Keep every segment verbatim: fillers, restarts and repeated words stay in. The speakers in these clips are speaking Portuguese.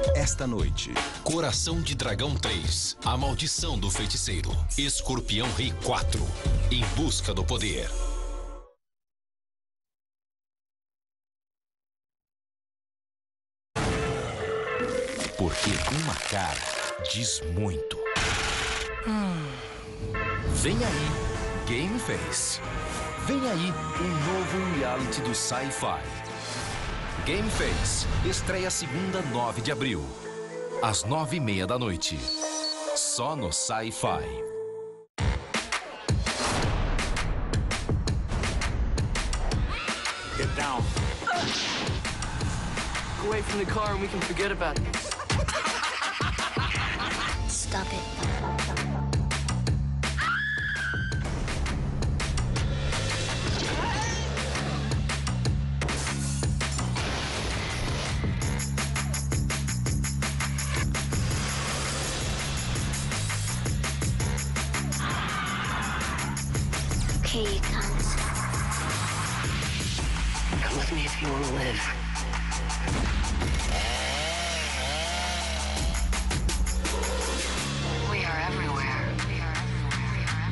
Esta noite, Coração de Dragão três, A Maldição do Feiticeiro. Escorpião Rei quatro, Em Busca do Poder. Porque uma cara diz muito. Vem aí, Game Face. Vem aí, um novo reality do Sci-Fi. Game Face estreia segunda, nove de abril, às nove e meia da noite. Só no Sci-Fi. Get down. Go away from the car and we can forget about this. Stop it. Okay, you can't. Come with me if you want to live. We are everywhere. We are everywhere. We are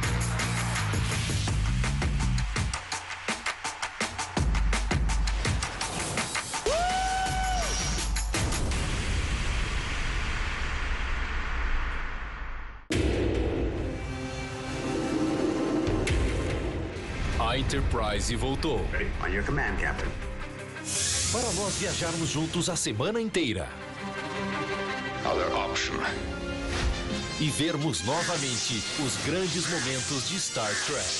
A Enterprise voltou. Ready? On your command, Captain. Para nós viajarmos juntos a semana inteira. Other option. E vermos novamente os grandes momentos de Star Trek.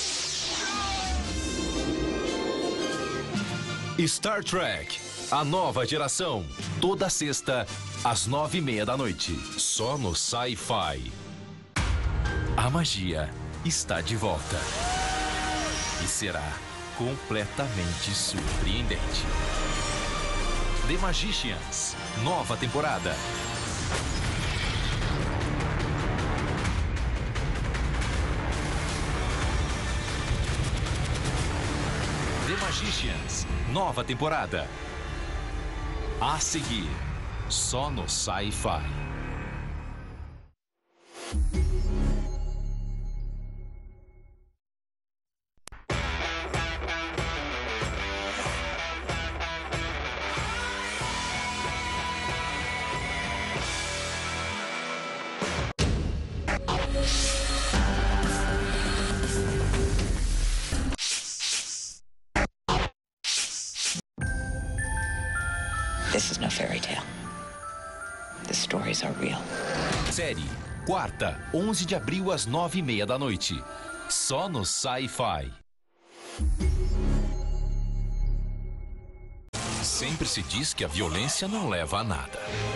Star Trek, a nova geração. Toda sexta, às nove e meia da noite. Só no Sci-Fi. A magia está de volta. E será completamente surpreendente. The Magicians, nova temporada. The Magicians, nova temporada. A seguir, só no Sci-Fi. This is no fairy tale. The stories are real. Série, quarta, onze de abril às nove e meia da noite. Só no Sci-Fi. Sempre se diz que a violência não leva a nada.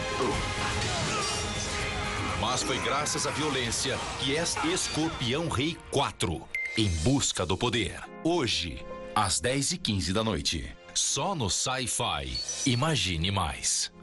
Mas foi graças à violência que é Escorpião Rei quatro, Em Busca do Poder. Hoje, às dez e quinze da noite. Só no Sci-Fi. Imagine mais.